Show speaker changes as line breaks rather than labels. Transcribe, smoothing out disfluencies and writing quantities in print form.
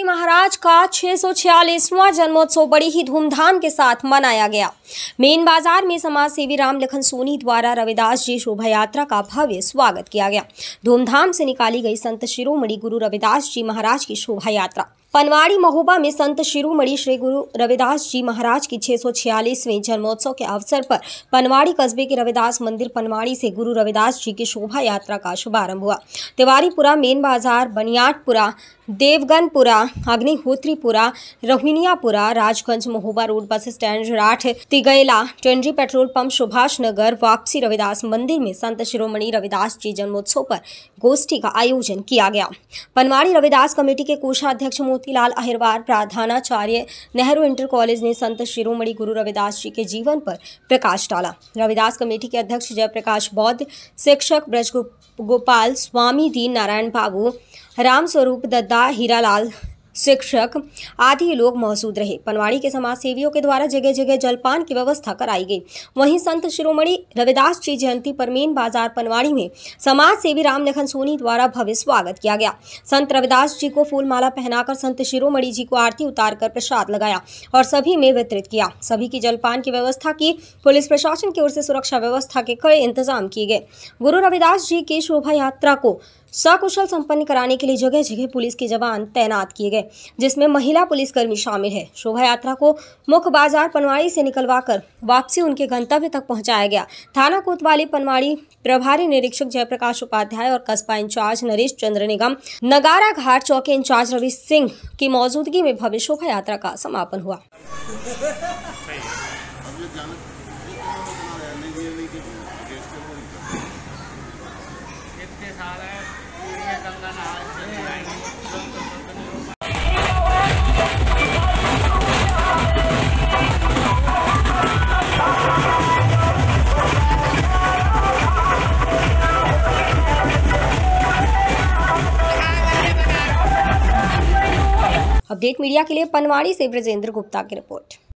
जी महाराज का 646वां जन्मोत्सव बड़ी ही धूमधाम के साथ मनाया गया। मेन बाजार में समाज सेवी राम लखन सोनी द्वारा रविदास जी शोभा यात्रा का भव्य स्वागत किया गया। धूमधाम से निकाली गई संत शिरोमणि गुरु रविदास जी महाराज की शोभा यात्रा पनवाड़ी महोबा में संत शिरोमणि श्री गुरु रविदास जी महाराज की 646वें जन्मोत्सव के अवसर पर पनवाड़ी कस्बे के रविदास मंदिर पनवाड़ी से गुरु रविदास जी की शोभा यात्रा का शुभारंभ हुआ। तिवारीपुरा, मेन बाजार, Baniyatpura, Devganpura, Agnihotripura, Rohiniyapura, Rajganj, Mahoba road, bus stand, Rath, तिगैला, टेंडरी पेट्रोल पंप, सुभाष नगर, वापसी रविदास मंदिर में संत शिरोमणि रविदास जी जन्मोत्सव पर गोष्ठी का आयोजन किया गया। पनवाड़ी रविदास कमेटी के कोषाध्यक्ष मोतीलाल अहिरवार, प्रधानाचार्य नेहरू इंटर कॉलेज ने संत शिरोमणि गुरु रविदास जी के जीवन पर प्रकाश डाला। रविदास कमेटी के अध्यक्ष जयप्रकाश बौद्ध, शिक्षक ब्रज गोपाल, स्वामी दीन नारायण बाबू, राम स्वरूप दद्दा, हीरालाल शिक्षक आदि लोग मौजूद रहे। पनवाड़ी के समाज सेवियों के द्वारा जगह जगह जलपान की व्यवस्था कराई गई। वहीं संत शिरोमणि रविदास जी जयंती पर मेन बाजार पनवाड़ी में समाज सेवी राम लखन सोनी द्वारा भव्य स्वागत किया गया। संत रविदास जी को फूल माला पहनाकर संत शिरोमणि जी को आरती उतारकर प्रसाद लगाया और सभी में वितरित किया। सभी की जलपान की व्यवस्था की। पुलिस प्रशासन की ओर से सुरक्षा व्यवस्था के कड़े इंतजाम किए गए। गुरु रविदास जी की शोभा यात्रा को सकुशल संपन्न कराने के लिए जगह जगह पुलिस के जवान तैनात किए गए, जिसमें महिला पुलिसकर्मी शामिल है। शोभा यात्रा को मुख्य बाजार पनवाड़ी से निकलवाकर वापसी उनके गंतव्य तक पहुंचाया गया। थाना कोतवाली पनवाड़ी प्रभारी निरीक्षक जयप्रकाश उपाध्याय और कस्बा इंचार्ज नरेश चंद्र निगम, नगारा घाट चौकी इंचार्ज रवि सिंह की मौजूदगी में भव्य शोभा यात्रा का समापन हुआ। अपडेट मीडिया के लिए पनवाड़ी से ब्रजेंद्र गुप्ता की रिपोर्ट।